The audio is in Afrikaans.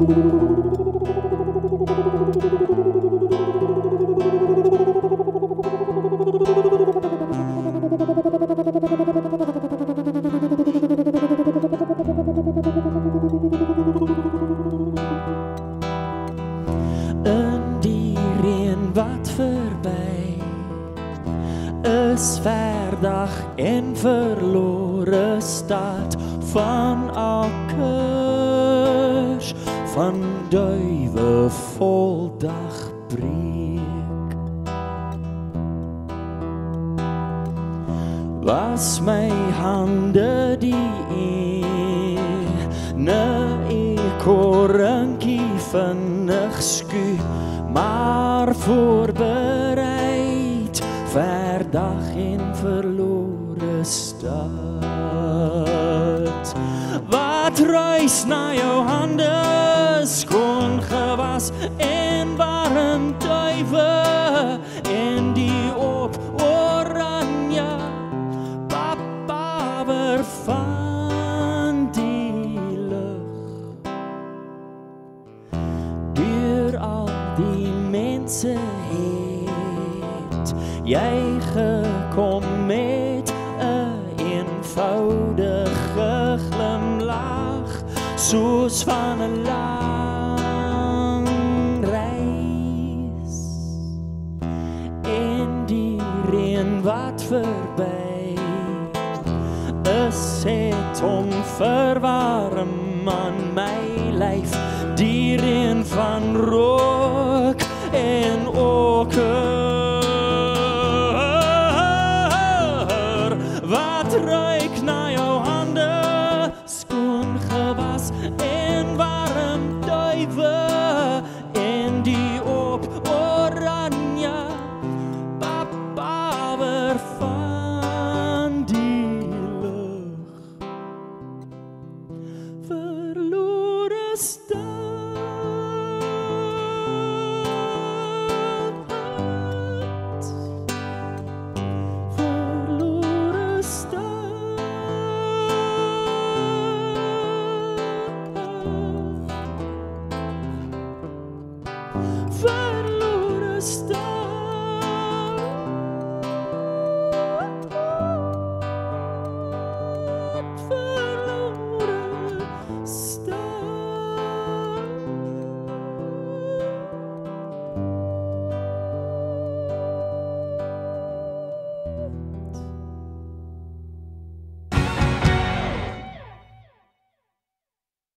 In die reën wat verby is verdag en verlore stad van akkers van duiwe vol dagbreek. Was my hande die korinkie vinnig skuur, maar voorbereid verdag en verlore stad. Wat ruis na jou hande, skoon gewas en warm duiwe, en die op oranje papaver van die lug. Deur al die mense het jy gekom met 'n eenvoudige glimlach, soos van 'n lang reis. En die reën wat verby is, het om verwarm aan my lyf, die reën van rook en oker wat ruis